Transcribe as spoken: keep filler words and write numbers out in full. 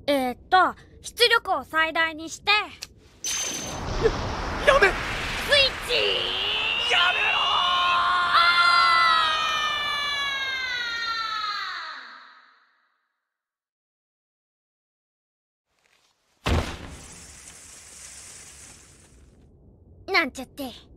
えー、っと出力を最大にして。や、 やめスイッチやめろーなんちゃって。